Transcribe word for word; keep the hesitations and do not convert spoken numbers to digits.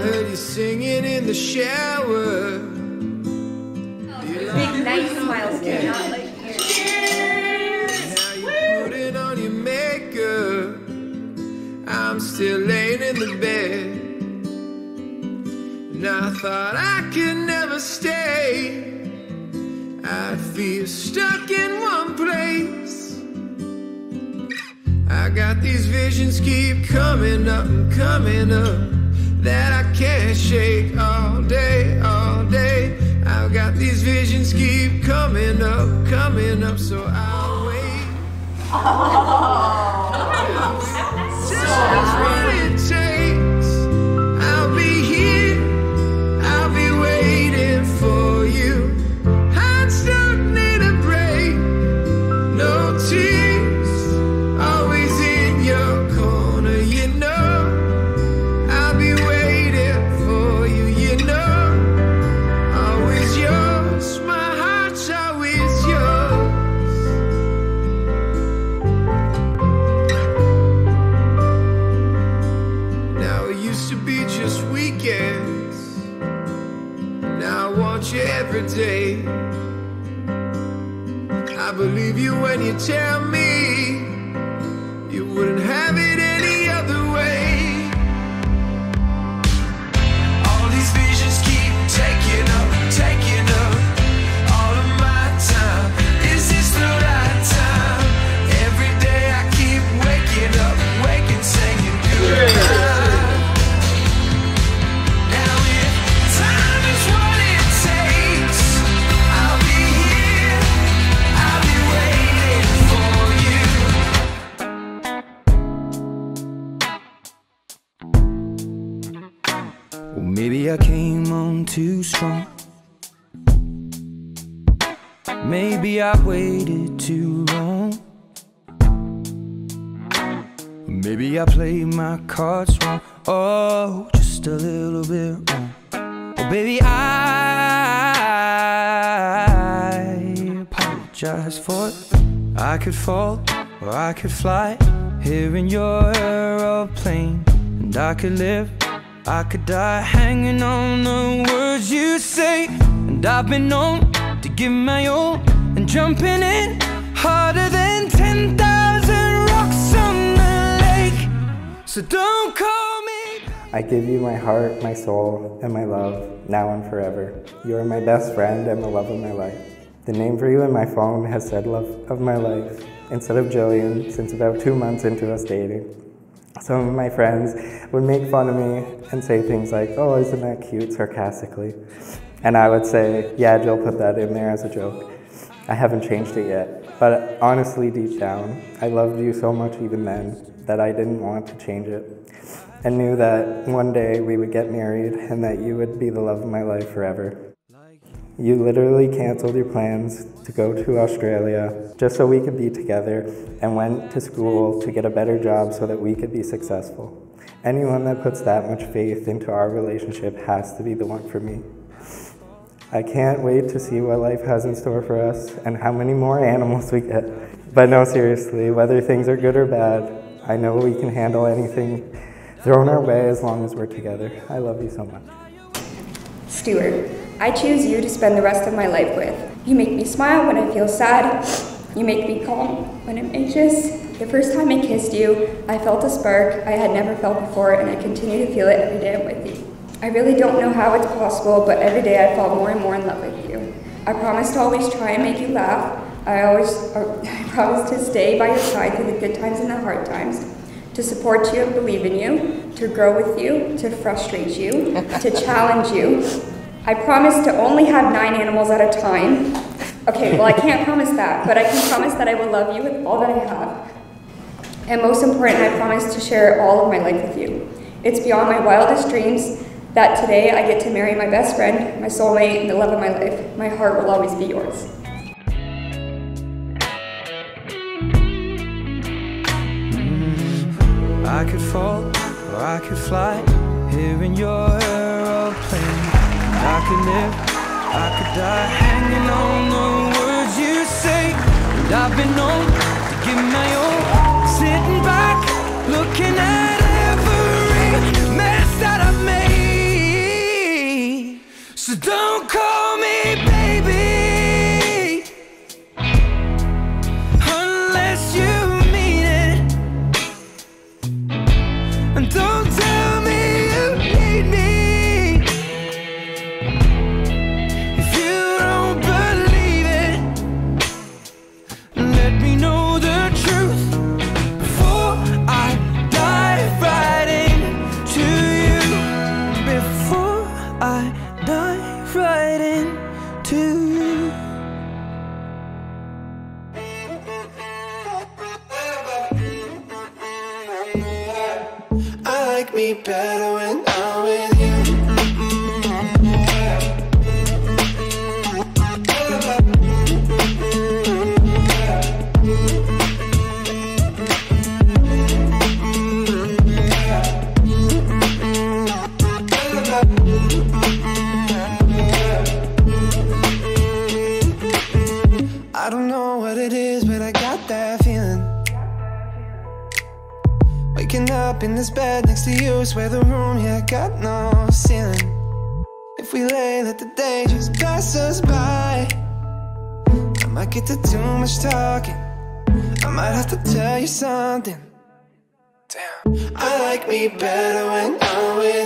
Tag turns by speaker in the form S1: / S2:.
S1: heard you singing in the shower.
S2: Big nice smiles, kid, not like
S1: Now you're putting on your makeup. I'm still laying in the bed, and I thought I could never stay. I feel stuck in one place. I got these visions keep coming up and coming up that I can't shake all day, all day. I've got these visions keep coming up, coming up, so I'll wait. Just what it takes. I'll be here, I'll be waiting for you. Hearts don't need a break, no tears, always in your corner, you know. I'll be waiting for you, you know. Always yours, my heart's always yours. Now it used to be just weekends, now I want you every day. I believe you when you tell me you wouldn't have it any other way. All these visions keep taking up, taking up all of my time. Is this the right time? Every day I keep waking up, waking, saying goodbye. Now if time is what it takes, I'll be here, I'll be waiting for you. Well, maybe I came on too strong. Maybe I waited too long. Maybe I played my cards wrong. Oh, just a little bit wrong. Oh, baby, I apologize for it. I could fall or I could fly here in your aeroplane, and I could live, I could die hanging on the words you say. And I've been known to give my all and jumping in harder than ten thousand rocks on the lake. So don't call me.
S3: I give you my heart, my soul, and my love, now and forever. You are my best friend and the love of my life. The name for you in my phone has said love of my life instead of Jillian since about two months into us dating. Some of my friends would make fun of me and say things like, oh, isn't that cute, sarcastically. And I would say, yeah, Jill put that in there as a joke. I haven't changed it yet. But honestly, deep down, I loved you so much even then that I didn't want to change it. And knew that one day we would get married and that you would be the love of my life forever. You literally canceled your plans to go to Australia just so we could be together and went to school to get a better job so that we could be successful. Anyone that puts that much faith into our relationship has to be the one for me. I can't wait to see what life has in store for us and how many more animals we get. But no, seriously, whether things are good or bad, I know we can handle anything thrown our way as long as we're together. I love you so much.
S2: Stuart, I choose you to spend the rest of my life with. You make me smile when I feel sad. You make me calm when I'm anxious. The first time I kissed you, I felt a spark I had never felt before, and I continue to feel it every day I'm with you. I really don't know how it's possible, but every day I fall more and more in love with you. I promise to always try and make you laugh. I always uh, I promise to stay by your side through the good times and the hard times, to support you and believe in you, to grow with you, to frustrate you, to challenge you. I promise to only have nine animals at a time. Okay, well I can't promise that, but I can promise that I will love you with all that I have. And most important, I promise to share all of my life with you. It's beyond my wildest dreams that today I get to marry my best friend, my soulmate, and the love of my life. My heart will always be yours.
S1: I could fall or I could fly here in your aeroplane. I could live, I could die hanging on the words you say. And I've been known to give my all, sitting back, looking at every mess that I've made. Don't call me baby unless you mean it, and don't tell me you need me if you don't believe it. Let me know the truth before I dive right into you, before I dive right into you. I like me better when I'm with you. I don't know what it is, but I got that feeling. Waking up in this bed next to you, swear the room, yeah, got no ceiling. If we lay, let the day just pass us by. I might get to too much talking, I might have to tell you something. Damn, I like me better when I'm with